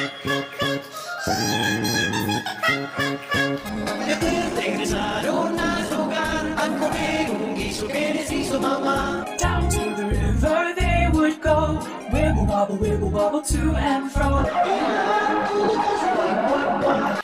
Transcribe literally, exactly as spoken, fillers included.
Regresaron a su hogar a comer un guiso que les hizo mamá. Down to the river they would go, wibble wobble, wibble wobble to and fro.